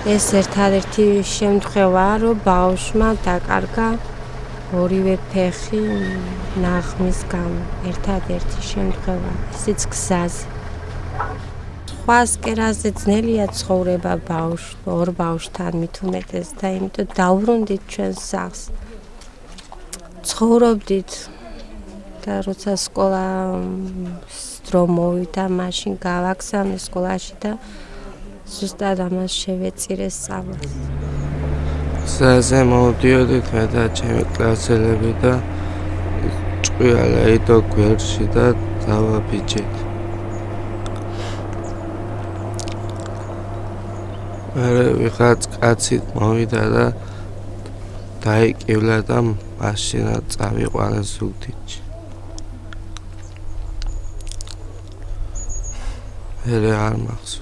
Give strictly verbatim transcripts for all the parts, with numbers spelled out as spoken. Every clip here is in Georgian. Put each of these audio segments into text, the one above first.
ეს ერთადერთი შემთხვევაა, რომ ბავშვმა დაკარგა ორივე ფეხი ნაღმის გამო. ერთადერთი შემთხვევა, ისიც გზაზე. სხვას კერაზე ძნელია ცხოვრება ბავშვ, ორ ბავშვთან მით უმეტეს და იმიტომ დავბრუნდით ჩვენ სახლს. ცხოვრობდით და როცა სკოლა დრო მოვიდა, მაშინ გავაგზავნე სკოლაში და ზუსტად ამას შევეწირე სწავლას. გზაზე მოვდიოდით მე და ჩემი კლასელები და ჭყვიალა იდო გვერდში და დავაბიჯეთ. მერე ვიღაც კაცით მოვიდა და დაიკივლა და მაშინა წავიყვანა ზუგდიდში. მერე არ მახსოვს.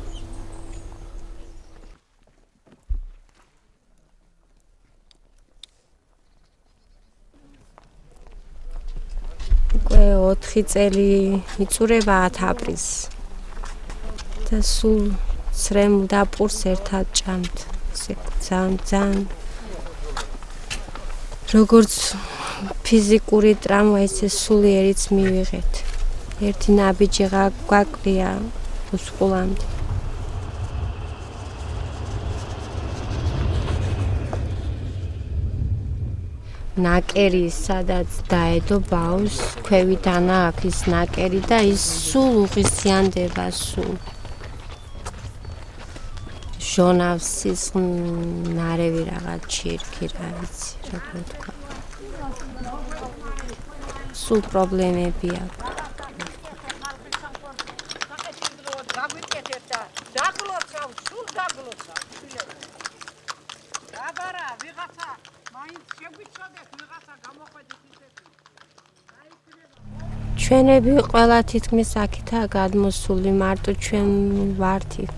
უკვე ოთხი წელი იწურება ათ აპრილს და სულ ცრემლ და პურს ერთად ჭამთ. ესე ძალიან ძალიან როგორც ფიზიკური ტრამვა, ისე სულიერიც მივიღეთ. ერთი ნაბიჯი გვაკლია უსყულამდე. ნაკერი, სადაც დაედო ბავშვს, ქვევიდანა აქვს ის ნაკერი და ის სულ უღისიანდება სულ. ჟონავს ის ნარევი რაღაც ჩირკი რა ვიცი, როგორ თქვა. სულ პრობლემები აქვს. ჩვენები ყველა თითქმის აქითაა გადმოსული, მარტო ჩვენ ვართ იქ.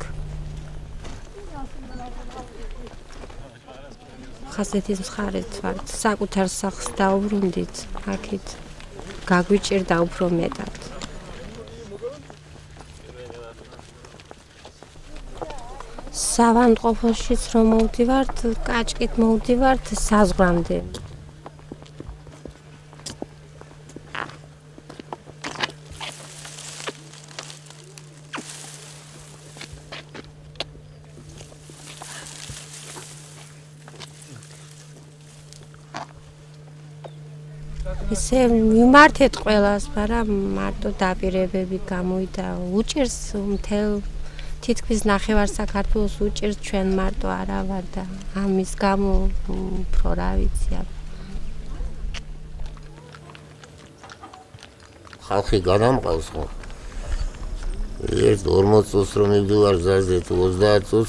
ხასეთის მხარეთ ვართ, საკუთარ სახლს დაუბრუნდით, აქეთ გაგვიჭირდა უფრო მეტად. სავანტყოფოშიც რომ მოვდივართ, კაჭკით მოვდივართ საზღვრამდე. ისე მიმართეთ ყველას, მაგრამ მარტო დაპირებები გამოვიდა. უჭირს მთელ თითქმის ნახევარ საქართველოს უჭირს, ჩვენ მარტო არა ვარ და ამის გამო უფრო რა ვიცი. ხალხი გადამყავს ხო? ერთ ორმოც წუთს რომ მივდივარ გზაზე თუ ოცდაათ წუთს,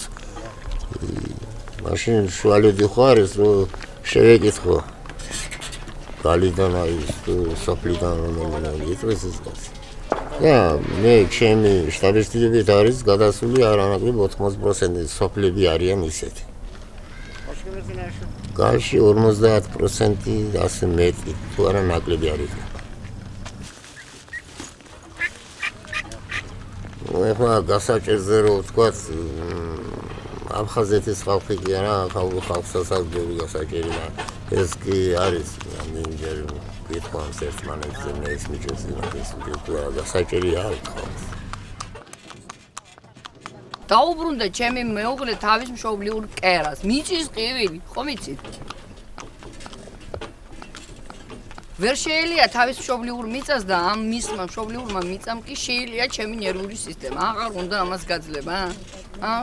მაშინ შუალედი ხარ ეს რომ შევეკითხო. გალიდან არის სოფლიდან რომელიმე იწვის ის კაცი. და მე ჩემი სტატისტიკით არის გადასული არანაკლებ ოთხმოცდაათ პროცენტი სოფლები არიან ისეთი. გალში ორმოცდაათ პროცენტი ასე მეტი თუ არა ნაკლები არის. ეხლა გასაჭერზე რომ ვთქვათ აფხაზეთის ხალხი კი არა, ხალხსაც ბევრი გასაჭერი და ეს კი არის ნინჯერ გითხოვს ერთმანეთზე მე ის მიჭირს ის ვიდეო გასაჭერი არის ხალხს. დაუბრუნდა ჩემი მეუღლე თავის მშობლიურ კერას, მიწის ყივილი, ხომ იცით? ვერ შეელია თავის მშობლიურ მიწას და ამ მისმა მშობლიურმა მიწამ კი შეელია ჩემი ნერვული სისტემა. აღარ უნდა ამას გაძლება? აა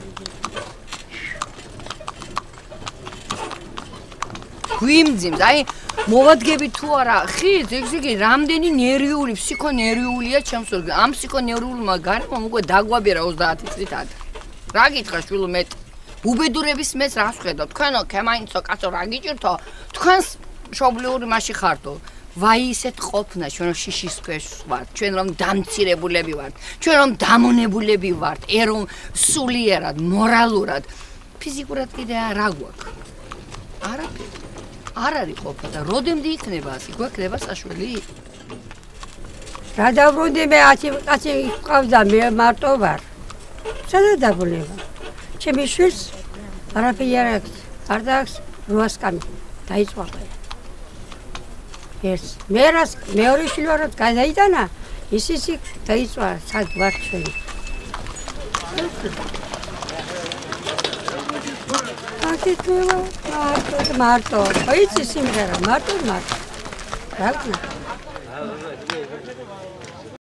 გვიმძიმს, აი მოვადგები თუ არა ხით, ეგ რამდენი ნერვიული, ფსიქონერვიულია ჩემს ორგანიზმში. ამ ფსიქონერვულმა გარემომ უკვე დაგვაბერა ოცდაათი წლით ადრე. რა გითხრა შვილო მე უბედურების მეც რას ხედავ? თქვენო ქემაინცო კაცო რა გიჭირთო? თქვენს მშობლიური მასში ხართო. ვაი ისეთ ყოფნა, ჩვენ რომ შიშის ქვეშ ვართ, ჩვენ რომ დამცირებულები ვართ, ჩვენ რომ დამონებულები ვართ, ერომ სულიერად, მორალურად, ფიზიკურად კიდე რა გვაქვს? არაფერი. არ არის ყოფნა და როდემდე იქნება ასე, გვექნება საშველი? რა დაბრუნდი მე ათი კაცი ყავდა, მე მარტო ვარ. სადა დაბრუნება? ჩემი შვილს არაფერი არ აქვს. არ დააქვს რვასკანი. დაიწყო ყველა. ეს მე რას მეორე შვილო რაც გადაიტანა, ის ის დაიწყო სად ვარ ჩვენ. აკეთება მარტო მარტო. აი ეს სიმღერა მარტო მარტო. რა ვქნა?